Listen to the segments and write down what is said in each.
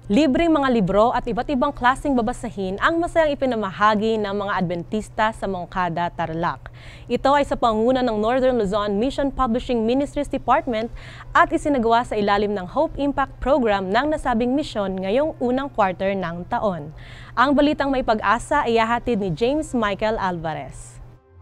Libreng mga libro at iba't ibang klaseng babasahin ang masayang ipinamahagi ng mga Adventista sa Moncada, Tarlac. Ito ay sa pangunguna ng Northern Luzon Mission Publishing Ministries Department at isinagawa sa ilalim ng Hope Impact Program ng nasabing misyon ngayong unang quarter ng taon. Ang balitang may pag-asa ay ihahatid ni James Michael Alvarez.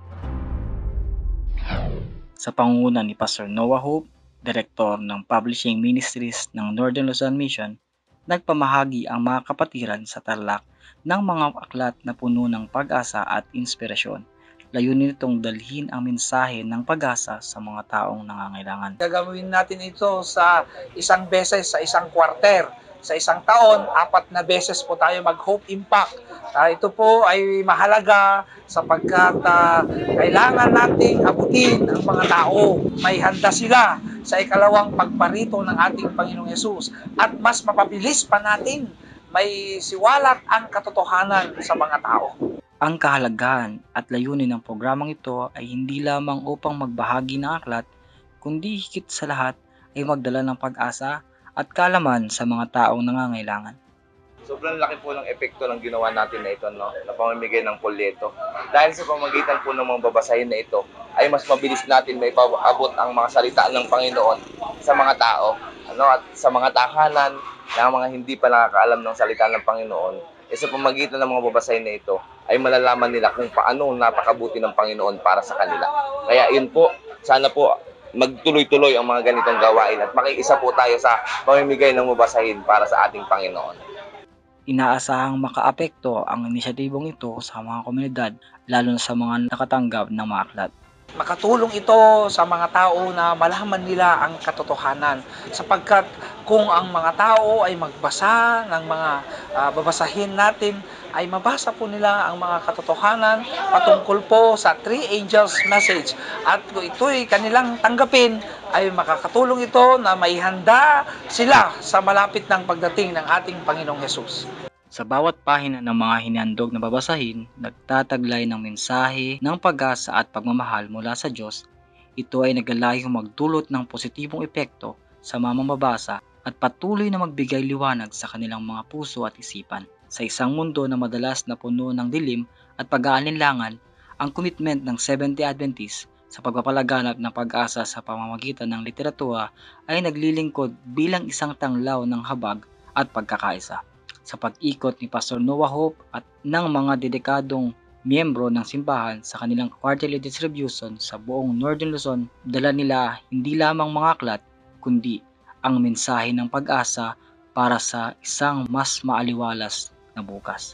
Sa pangunguna ni Pastor Noah Hope, Direktor ng Publishing Ministries ng Northern Luzon Mission, nagpamahagi ang mga kapatiran sa Tarlac ng mga aklat na puno ng pag-asa at inspirasyon. Layunin nitong dalhin ang mensahe ng pag-asa sa mga taong nangangailangan. Gagawin natin ito sa isang beses sa isang quarter. Sa isang taon, 4 na beses po tayo mag-Hope Impact. Ito po ay mahalaga sapagkat kailangan nating abutin ang mga tao. May handa sila sa ikalawang pagparito ng ating Panginoong Yesus. At mas mapabilis pa natin may siwalat ang katotohanan sa mga tao. Ang kahalagahan at layunin ng programang ito ay hindi lamang upang magbahagi ng aklat, kundi higit sa lahat ay magdala ng pag-asa at kaalaman sa mga taong nangangailangan. Sobrang laki po ng epekto ng ginawa natin na ito, no? Na pamamigay ng polyeto. Dahil sa pamagitan po ng mga babasahin na ito, ay mas mabilis natin may paabot ang mga salita ng Panginoon sa mga tao, at sa mga tahanan na mga hindi pa nakakaalam ng salita ng Panginoon. Sa pamagitan ng mga babasahin na ito, ay malalaman nila kung paano napakabuti ng Panginoon para sa kanila. Kaya yun po, sana po magtuloy-tuloy ang mga ganitong gawain at makiisa po tayo sa pamimigay ng babasahin para sa ating Panginoon. Inaasahang makaapekto ang inisyatibong ito sa mga komunidad, lalo na sa mga nakatanggap ng mga aklat. Makatulong ito sa mga tao na malaman nila ang katotohanan sapagkat kung ang mga tao ay magbasa ng mga babasahin natin ay mabasa po nila ang mga katotohanan patungkol po sa Three Angels Message at kung ito'y kanilang tanggapin ay makakatulong ito na maihanda sila sa malapit ng pagdating ng ating Panginoong Hesus. Sa bawat pahina ng mga hinandog na babasahin, nagtataglay ng mensahe ng pag-asa at pagmamahal mula sa Diyos. Ito ay naglalayong magdulot ng positibong epekto sa mamamabasa at patuloy na magbigay liwanag sa kanilang mga puso at isipan. Sa isang mundo na madalas na puno ng dilim at pag-aalinlangan, ang commitment ng Seventh-day Adventist sa pagpapalaganap ng pag-asa sa pamamagitan ng literatura ay naglilingkod bilang isang tanglaw ng habag at pagkakaisa. Sa pag-ikot ni Pastor Noah Hope at ng mga dedikadong miyembro ng simbahan sa kanilang quarterly distribution sa buong Northern Luzon, dala nila hindi lamang mga aklat, kundi ang mensahe ng pag-asa para sa isang mas maaliwalas na bukas.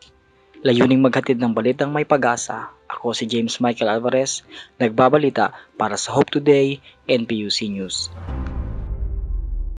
Layuning maghatid ng balitang may pag-asa. Ako si James Michael Alvarez, nagbabalita para sa Hope Today, NPUC News.